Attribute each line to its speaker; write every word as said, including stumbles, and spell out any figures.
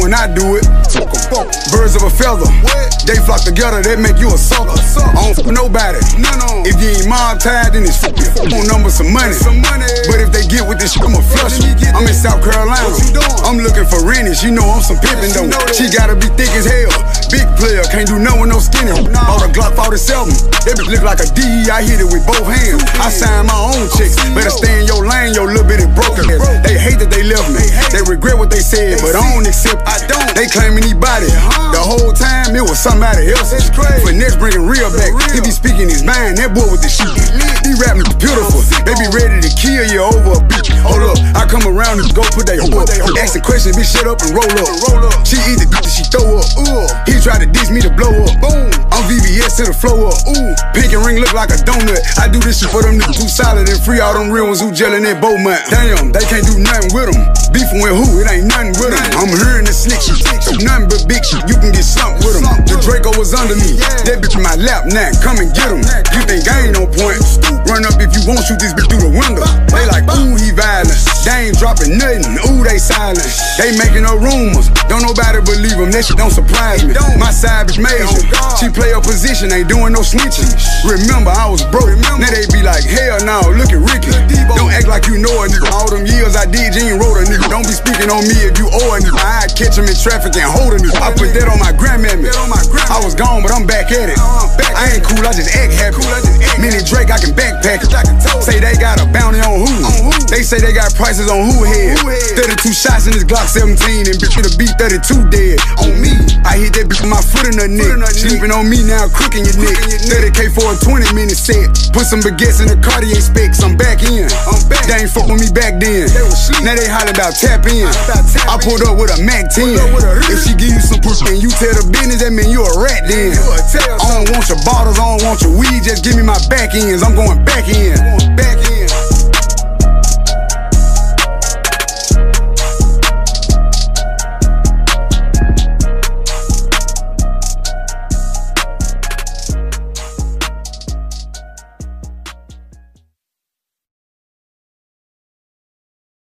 Speaker 1: when I do it. Birds of a feather, they flock together, they make you a sucker. I don't f nobody. If you ain't mob tied, then it's f phone number, some money. But if they get with this shit, I'ma flush them. I'm in South Carolina, I'm looking for Rennie. She know I'm some pimpin' though. She gotta be thick as hell. Big player, can't do nothing with no skinny. Bought a Glock forty-seven, that bitch look like a D E, I hit it with both hands. I signed my own checks, better stay in your lane, your little bitty broken. They hate that they left me, they regret what they said, but I don't accept it. They claiming he body, the whole time it was somebody else. Finesse bringing real back, he be speaking his mind, that boy with the shit. He rapping beautiful, they be ready to kill you over a bitch. Hold up, I come around and go put they hoe up. Asking questions, bitch, shut up and roll up. She eat the bitch, she throw up. He try to diss me to blow up. I'm V V S to the flow up. Pink and ring look like a donut. I do this shit for them niggas too solid and free all them real ones who gelling that bow mount. Damn, they can't do nothing with them. Beefing with who? It ain't nothing with them. I'm hearing the slick shit. Nothing but big shit. You can get slumped with them. The Draco was under me. That bitch in my lap now. Come and get him. You think I ain't on point? Run up if you won't, shoot this bitch through the window. They like, ooh, he violent. They ain't dropping nothing. Ooh, they silent. They making no rumors. Don't nobody believe them. That shit don't surprise me. My side bitch major. She play her position. Ain't doing no snitching. Remember, I was broke. Now they be like, hell no, look at Ricky. Don't act like you know a nigga. All them years I did, you ain't wrote a nigga. Don't be speaking on me if you owe a nigga. I catch him in traffic and hold a nigga. I put that on my grandmammy. I was gone, but I'm back at it. I ain't cool, I just act happy. Mini Drake, I can backpack it. Say they got a bounty on who? They say they got prices on who head. thirty-two shots in this Glock seventeen, and bitch with a B thirty-two dead. On me, I hit that bitch with my foot in her neck. Sleeping on me now, crooking your neck. thirty K for a twenty minute set. Put some baguettes in the Cartier specs. I'm back in. They ain't fuck with me back then. Now they holler about tap in. I pulled up with a Mac ten. If she give you some pussy and you tell the business, that mean you a rat then. I don't want your bottles, I don't want your weed. Just give me my back ends. I'm going back in.